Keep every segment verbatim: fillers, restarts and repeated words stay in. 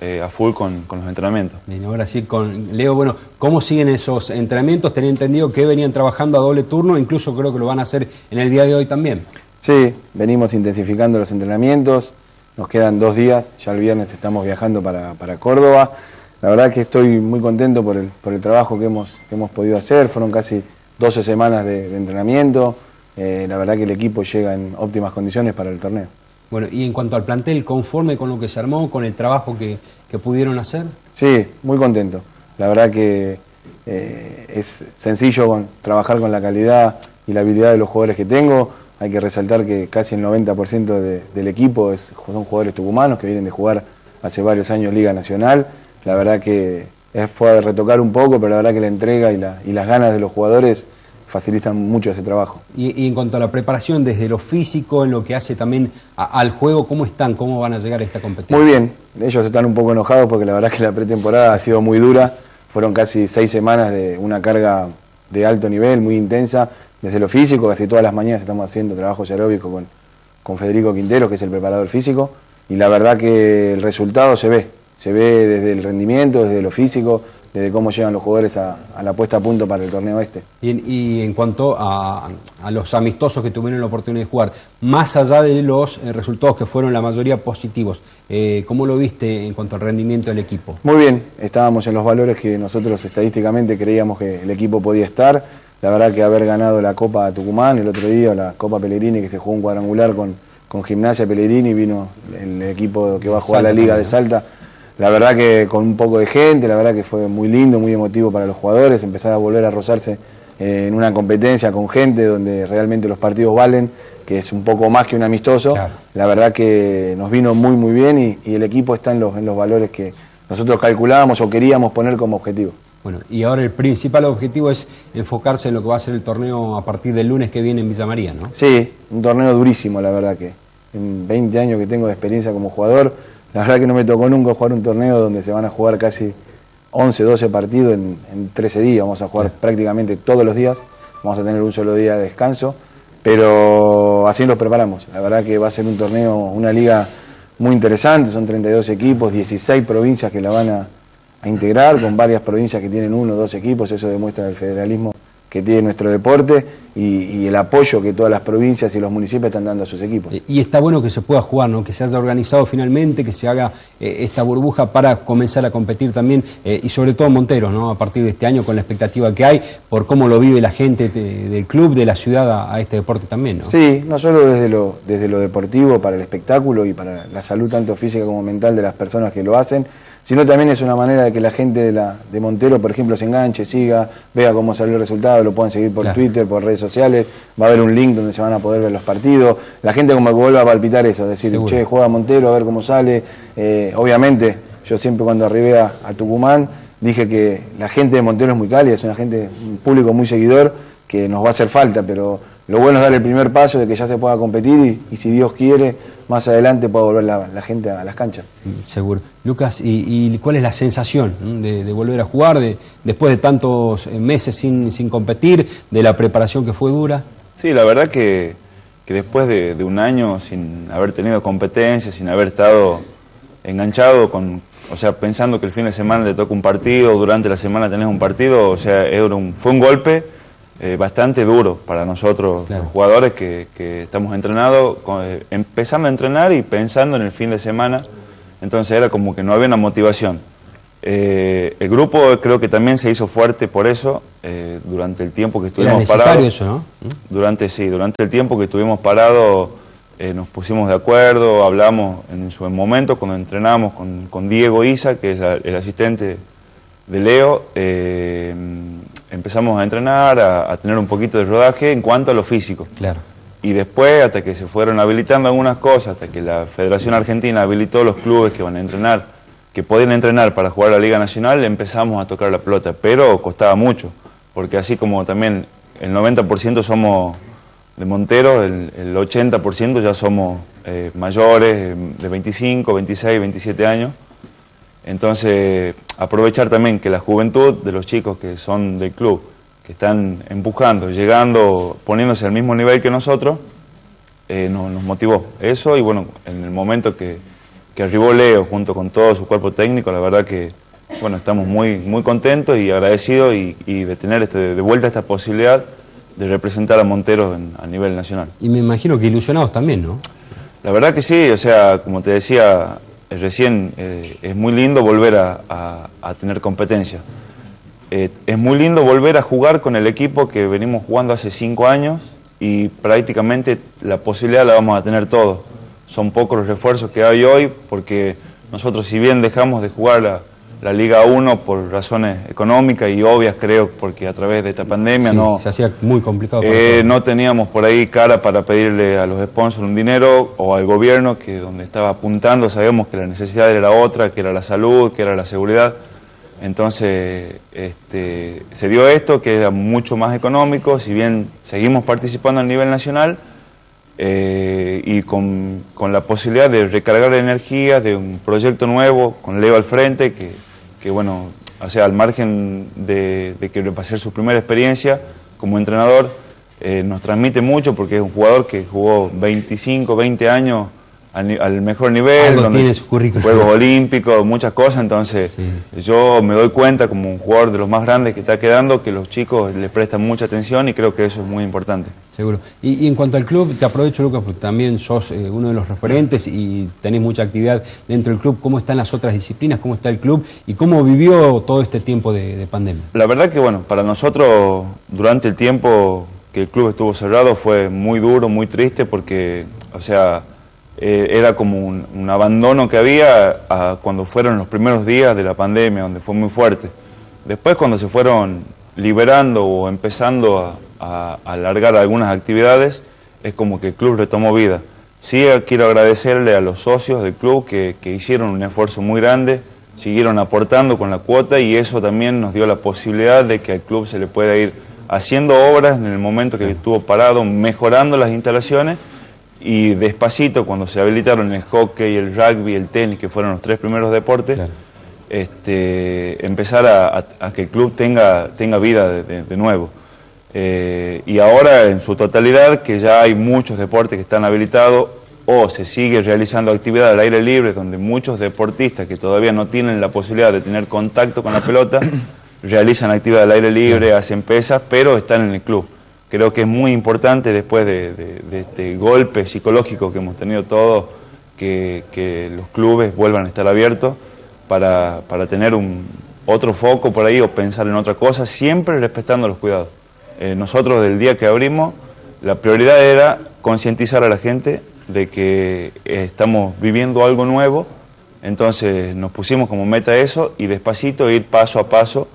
eh, a full con, con los entrenamientos. Bien, ahora sí, con Leo, bueno, ¿cómo siguen esos entrenamientos? Tenía entendido que venían trabajando a doble turno, incluso creo que lo van a hacer en el día de hoy también. Sí, venimos intensificando los entrenamientos, nos quedan dos días, ya el viernes estamos viajando para, para Córdoba. La verdad que estoy muy contento por el, por el trabajo que hemos, que hemos podido hacer, fueron casi doce semanas de, de entrenamiento, eh, la verdad que el equipo llega en óptimas condiciones para el torneo. Bueno, y en cuanto al plantel, ¿conforme con lo que se armó, con el trabajo que, que pudieron hacer? Sí, muy contento. La verdad que eh, es sencillo con, trabajar con la calidad y la habilidad de los jugadores que tengo. Hay que resaltar que casi el noventa por ciento de, del equipo es, son jugadores tucumanos que vienen de jugar hace varios años Liga Nacional. La verdad que es, fue a retocar un poco, pero la verdad que la entrega y, la, y las ganas de los jugadores facilitan mucho ese trabajo. Y, y en cuanto a la preparación, desde lo físico, en lo que hace también a, al juego, ¿cómo están? ¿Cómo van a llegar a esta competencia? Muy bien, ellos están un poco enojados porque la verdad que la pretemporada ha sido muy dura, fueron casi seis semanas de una carga de alto nivel, muy intensa, desde lo físico, casi todas las mañanas estamos haciendo trabajos aeróbicos con, con Federico Quintero, que es el preparador físico, y la verdad que el resultado se ve, se ve desde el rendimiento, desde lo físico, desde cómo llegan los jugadores a, a la puesta a punto para el torneo este. Y en, y en cuanto a, a los amistosos que tuvieron la oportunidad de jugar, más allá de los eh, resultados que fueron la mayoría positivos, eh, ¿cómo lo viste en cuanto al rendimiento del equipo? Muy bien, estábamos en los valores que nosotros estadísticamente creíamos que el equipo podía estar. La verdad que haber ganado la Copa Tucumán el otro día, la Copa Pellegrini, que se jugó un cuadrangular con, con Gimnasia Pellegrini, vino el equipo que va a jugar Salta, la Liga de Salta. La verdad que con un poco de gente, la verdad que fue muy lindo, muy emotivo para los jugadores, empezar a volver a rozarse eh, en una competencia con gente donde realmente los partidos valen, que es un poco más que un amistoso. Claro. La verdad que nos vino muy muy bien y, y el equipo está en los, en los valores que nosotros calculábamos o queríamos poner como objetivo. Bueno, y ahora el principal objetivo es enfocarse en lo que va a ser el torneo a partir del lunes que viene en Villa María, ¿no? Sí, un torneo durísimo, la verdad que en veinte años que tengo de experiencia como jugador, la verdad que no me tocó nunca jugar un torneo donde se van a jugar casi once, doce partidos en, en trece días. Vamos a jugar sí. prácticamente todos los días. Vamos a tener un solo día de descanso. Pero así nos preparamos. La verdad que va a ser un torneo, una liga muy interesante. Son treinta y dos equipos, dieciséis provincias que la van a, a integrar, con varias provincias que tienen uno o dos equipos. Eso demuestra el federalismo que tiene nuestro deporte y, y el apoyo que todas las provincias y los municipios están dando a sus equipos. Y está bueno que se pueda jugar, ¿no? Que se haya organizado finalmente, que se haga eh, esta burbuja para comenzar a competir también, eh, y sobre todo Monteros, ¿no? A partir de este año, con la expectativa que hay, por cómo lo vive la gente de, del club, de la ciudad a, a este deporte también, ¿no? Sí, no solo desde lo, desde lo deportivo, para el espectáculo y para la salud tanto física como mental de las personas que lo hacen, sino también es una manera de que la gente de, la, de Montero, por ejemplo, se enganche, siga, vea cómo salió el resultado, lo puedan seguir por claro. Twitter, por redes sociales, va a haber un link donde se van a poder ver los partidos, la gente como que vuelva a palpitar eso, decir, seguro. Che, juega Montero, a ver cómo sale. Eh, obviamente, yo siempre cuando arribé a, a Tucumán, dije que la gente de Montero es muy cálida, es una gente, un público muy seguidor, que nos va a hacer falta, pero lo bueno es dar el primer paso de que ya se pueda competir y, y si Dios quiere, más adelante pueda volver la, la gente a las canchas. Seguro. Lucas, ¿y, y cuál es la sensación de, de volver a jugar de, después de tantos meses sin, sin competir, de la preparación que fue dura? Sí, la verdad que, que después de, de un año sin haber tenido competencia, sin haber estado enganchado con, o sea, pensando que el fin de semana te toca un partido, durante la semana tenés un partido, o sea, era un, fue un golpe Eh, bastante duro para nosotros, claro. Los jugadores que, que estamos entrenados, con, eh, empezando a entrenar y pensando en el fin de semana, entonces era como que no había una motivación. Eh, el grupo creo que también se hizo fuerte por eso, eh, durante el tiempo que estuvimos parados. Era necesario eso, ¿no? Durante, sí, durante el tiempo que estuvimos parados eh, nos pusimos de acuerdo, hablamos en su momento cuando entrenamos con, con Diego Isa, que es la, el asistente de Leo, eh, empezamos a entrenar, a, a tener un poquito de rodaje en cuanto a lo físico. Claro. Y después, hasta que se fueron habilitando algunas cosas, hasta que la Federación Argentina habilitó los clubes que van a entrenar, que podían entrenar para jugar a la Liga Nacional, empezamos a tocar la pelota, pero costaba mucho, porque así como también el noventa por ciento somos de Montero, el, el ochenta por ciento ya somos eh, mayores, de veinticinco, veintiséis, veintisiete años. Entonces, aprovechar también que la juventud de los chicos que son del club, que están empujando, llegando, poniéndose al mismo nivel que nosotros, eh, nos, nos motivó eso y bueno, en el momento que, que arribó Leo junto con todo su cuerpo técnico, la verdad que bueno, estamos muy, muy contentos y agradecidos y, y de tener este, de vuelta esta posibilidad de representar a Monteros en, a nivel nacional. Y me imagino que ilusionados también, ¿no? La verdad que sí, o sea, como te decía recién, eh, es muy lindo volver a, a, a tener competencia. Eh, es muy lindo volver a jugar con el equipo que venimos jugando hace cinco años y prácticamente la posibilidad la vamos a tener todos. Son pocos los refuerzos que hay hoy porque nosotros, si bien dejamos de jugar la, la Liga uno por razones económicas y obvias, creo, porque a través de esta pandemia sí, no, se hacía muy complicado. Eh, no teníamos por ahí cara para pedirle a los sponsors un dinero o al gobierno, que donde estaba apuntando sabemos que la necesidad era otra, que era la salud, que era la seguridad. Entonces este, se dio esto, que era mucho más económico, si bien seguimos participando a nivel nacional eh, y con, con la posibilidad de recargar energía de un proyecto nuevo, con Leo al frente, que, que bueno, o sea, al margen de, de que va a ser su primera experiencia como entrenador, eh, nos transmite mucho porque es un jugador que jugó veinticinco, veinte años al, al mejor nivel, Algo donde tiene su currículum. Juegos Olímpicos, muchas cosas, entonces sí, sí. yo me doy cuenta como un jugador de los más grandes que está quedando que los chicos les prestan mucha atención y creo que eso es muy importante. Seguro. Y, y en cuanto al club, te aprovecho, Lucas, porque también sos eh, uno de los referentes y tenés mucha actividad dentro del club. ¿Cómo están las otras disciplinas? ¿Cómo está el club? ¿Y cómo vivió todo este tiempo de, de pandemia? La verdad que, bueno, para nosotros, durante el tiempo que el club estuvo cerrado, fue muy duro, muy triste, porque, o sea, eh, era como un, un abandono que había a, cuando fueron los primeros días de la pandemia, donde fue muy fuerte. Después, cuando se fueron liberando o empezando a a alargar algunas actividades, es como que el club retomó vida. Sí, quiero agradecerle a los socios del club que, que hicieron un esfuerzo muy grande, siguieron aportando con la cuota y eso también nos dio la posibilidad de que al club se le pueda ir haciendo obras en el momento que estuvo parado, mejorando las instalaciones y despacito, cuando se habilitaron el hockey, el rugby, el tenis, que fueron los tres primeros deportes, claro. este, empezar a, a, a que el club tenga, tenga vida de, de, de nuevo. Eh, y ahora en su totalidad, que ya hay muchos deportes que están habilitados o se sigue realizando actividad al aire libre, donde muchos deportistas que todavía no tienen la posibilidad de tener contacto con la pelota, realizan actividad al aire libre, hacen pesas, pero están en el club. Creo que es muy importante después de, de, de este golpe psicológico que hemos tenido todos, que, que los clubes vuelvan a estar abiertos para, para tener un, otro foco por ahí o pensar en otra cosa, siempre respetando los cuidados. Eh, nosotros del día que abrimos, la prioridad era concientizar a la gente de que eh, estamos viviendo algo nuevo, entonces nos pusimos como meta eso y despacito ir paso a paso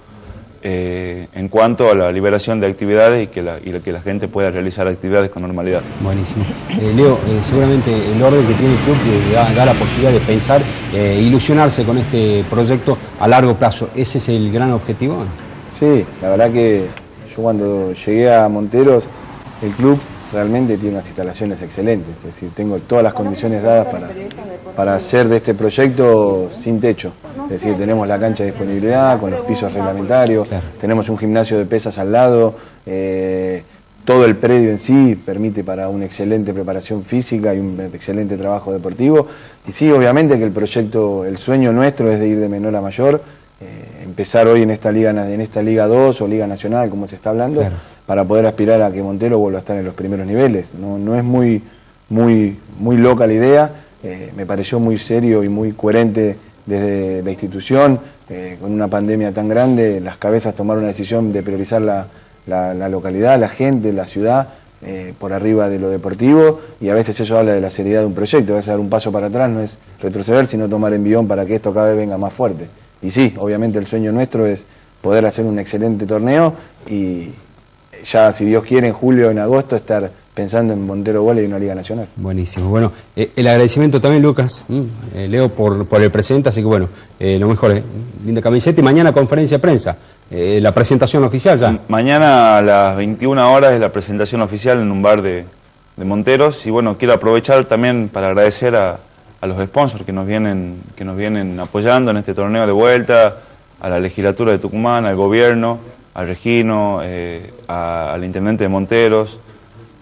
eh, en cuanto a la liberación de actividades y que la, y que la gente pueda realizar actividades con normalidad. Buenísimo. Eh, Leo, eh, seguramente el orden que tiene el club eh, da, da la posibilidad de pensar, eh, ilusionarse con este proyecto a largo plazo. ¿Ese es el gran objetivo? Sí, la verdad que cuando llegué a Monteros, el club realmente tiene unas instalaciones excelentes, es decir, tengo todas las condiciones dadas para, para hacer de este proyecto sin techo. Es decir, tenemos la cancha de disponibilidad, con los pisos reglamentarios, claro. Tenemos un gimnasio de pesas al lado, eh, todo el predio en sí permite para una excelente preparación física y un excelente trabajo deportivo. Y sí, obviamente que el proyecto, el sueño nuestro es de ir de menor a mayor, Eh, empezar hoy en esta Liga en esta Liga dos o Liga Nacional, como se está hablando, claro. Para poder aspirar a que Montero vuelva a estar en los primeros niveles. No, no es muy, muy, muy loca la idea, eh, me pareció muy serio y muy coherente desde la institución, eh, con una pandemia tan grande, las cabezas tomaron una decisión de priorizar la, la, la localidad, la gente, la ciudad, eh, por arriba de lo deportivo, y a veces eso habla de la seriedad de un proyecto. A veces dar un paso para atrás no es retroceder, sino tomar envión para que esto cada vez venga más fuerte. Y sí, obviamente el sueño nuestro es poder hacer un excelente torneo y ya, si Dios quiere, en julio o en agosto estar pensando en Montero Bola y una Liga Nacional. Buenísimo. Bueno, eh, el agradecimiento también, Lucas, eh, Leo, por, por el presente, así que bueno, eh, lo mejor, eh, linda camiseta y mañana conferencia de prensa, eh, la presentación oficial ya. Mañana a las veintiuna horas es la presentación oficial en un bar de, de Monteros y bueno, quiero aprovechar también para agradecer a a los sponsors que nos vienen que nos vienen apoyando en este torneo de vuelta, a la legislatura de Tucumán, al gobierno, al Regino, eh, a, al intendente de Monteros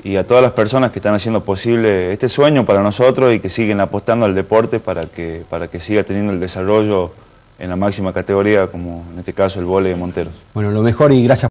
y a todas las personas que están haciendo posible este sueño para nosotros y que siguen apostando al deporte para que, para que siga teniendo el desarrollo en la máxima categoría, como en este caso el vóley de Monteros. Bueno, lo mejor y gracias.